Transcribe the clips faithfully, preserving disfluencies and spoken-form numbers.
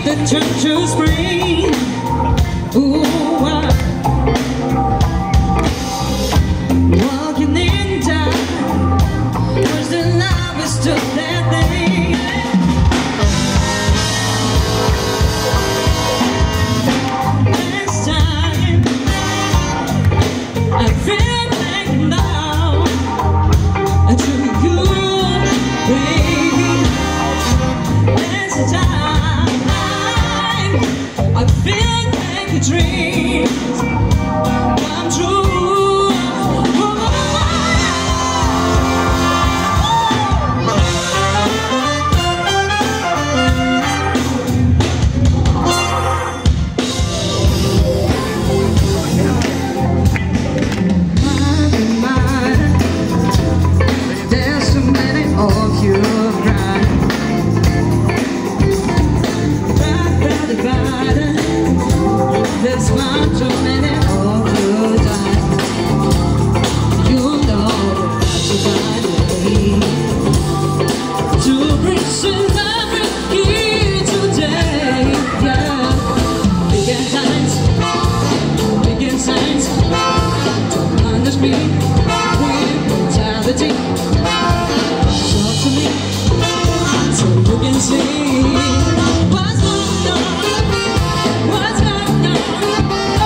that turn to spring. Ooh, I, walking in time, was the love is still that thing. Last time I feel like now to you, baby. Last time I feel like a dream come true. There's not too many of you die. You know that you got me to bring some love here today. Yeah, begin signs, begin signs to punish me with brutality. Talk to me so you can see what's going on. What's going on?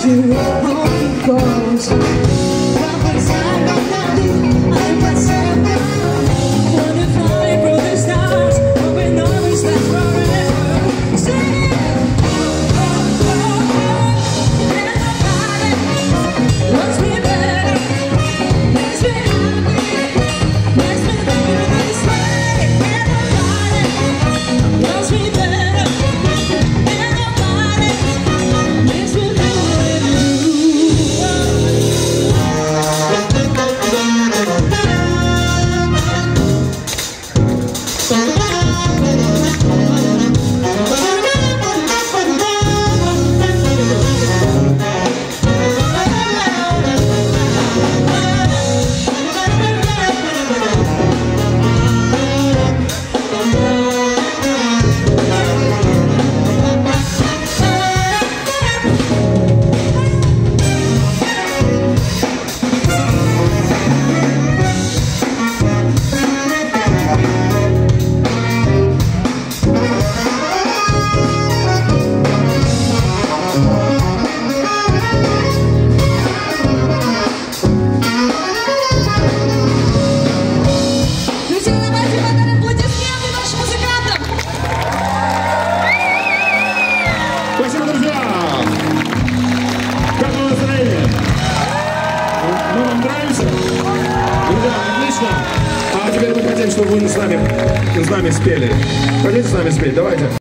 watch you home goes. Well, it's like I'm nothing, I'm myself. Wanna fly through the stars, hoping always lasts forever. Sing it. Oh, oh, oh, oh. Everybody wants me better, makes me happy, makes me feel this way. Everybody wants me better, everybody makes me feel Спасибо, друзья! Как вам настроение? Мы вам нравимся? Друзья, отлично! А теперь мы хотим, чтобы вы с нами, с нами спели. Хотите с нами спеть? Давайте.